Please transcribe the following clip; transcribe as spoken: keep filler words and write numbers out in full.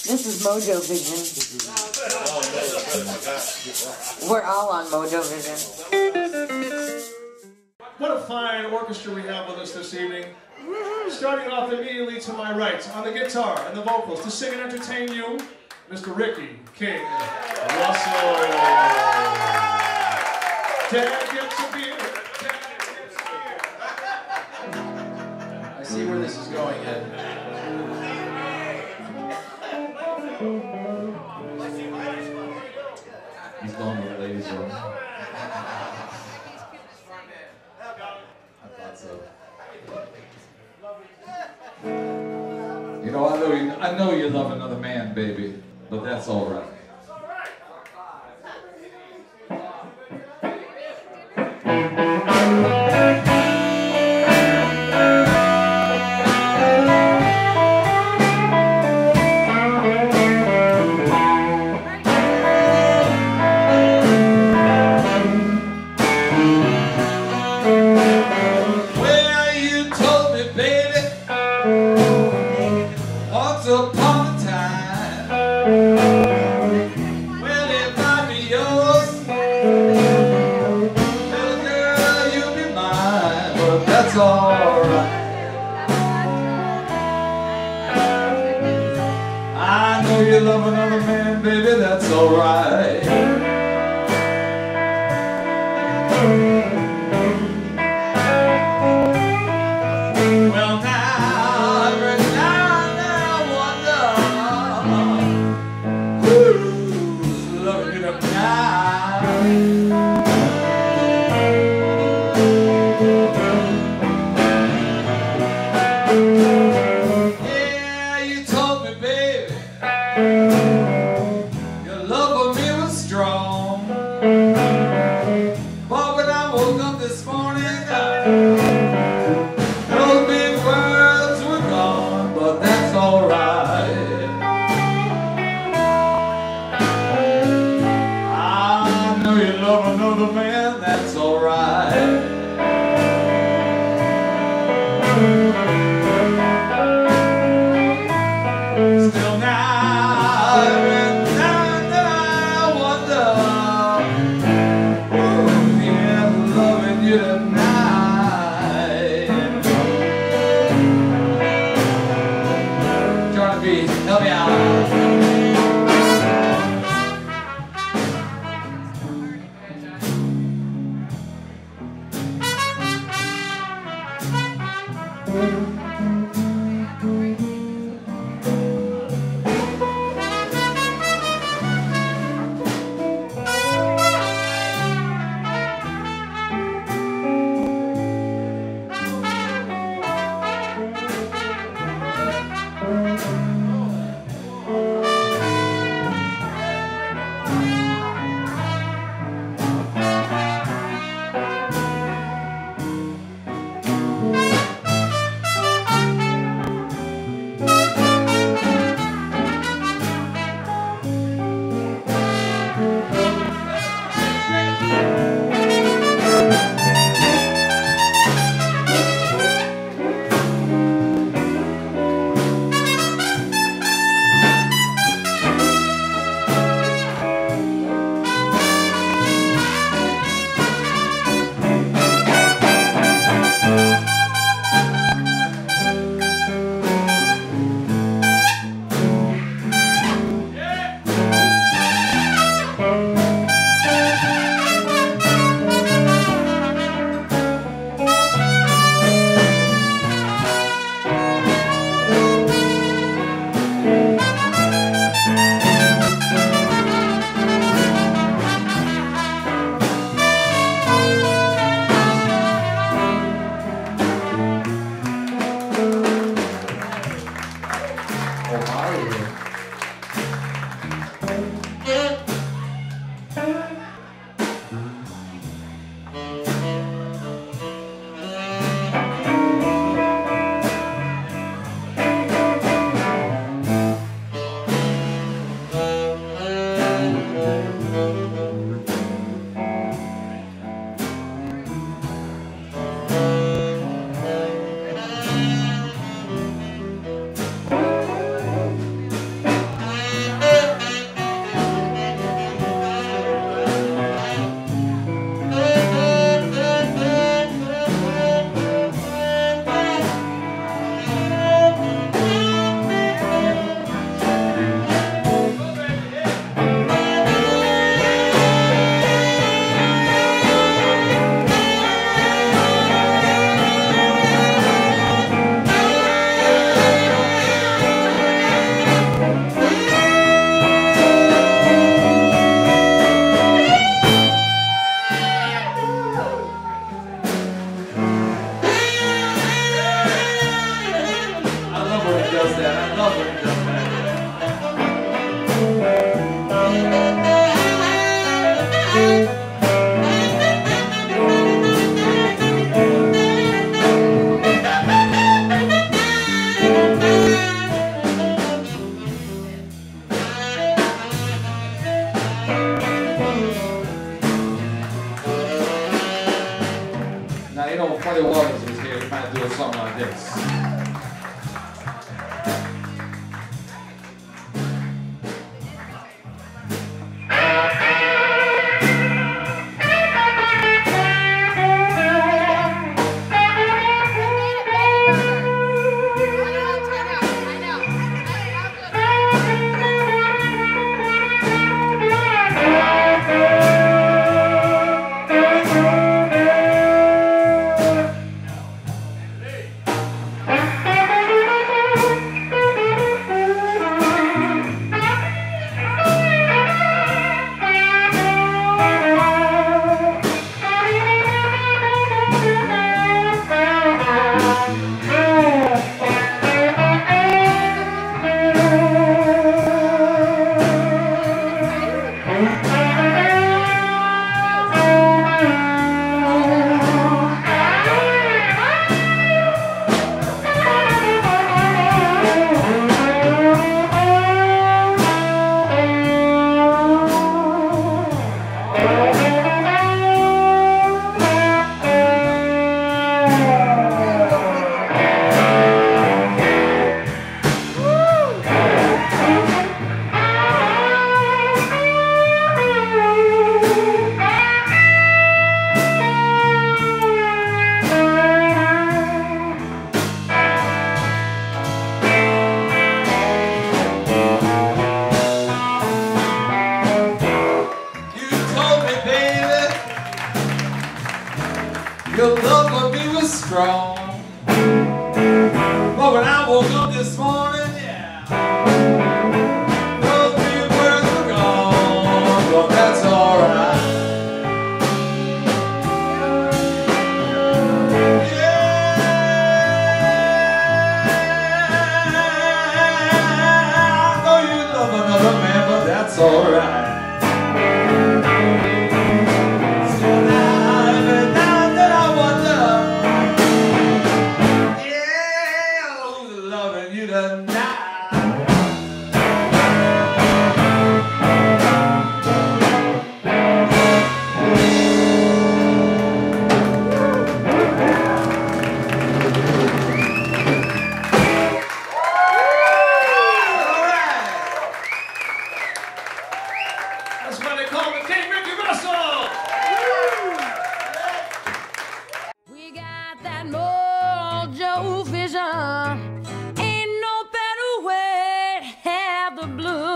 This is Mojo Vision. We're all on Mojo Vision. What a fine orchestra we have with us this evening. Starting off immediately to my right, on the guitar and the vocals, to sing and entertain you, Mister Ricky King Russell. Dad gets a beer. Dad gets a beer. I see where this is going, Ed. He's going to the ladies' room. I thought so. You know, I know you, I know you love another man, baby, but that's all right. Muddy Waters was here, he might do a song like this. Your love for me was strong, but when I woke up this morning, yeah, those three words were gone, but that's alright. Yeah, I know you love another man, but that's alright. That's why they call me King Ricky Russell! We got that mojo vision. Ain't no better way to have the blues.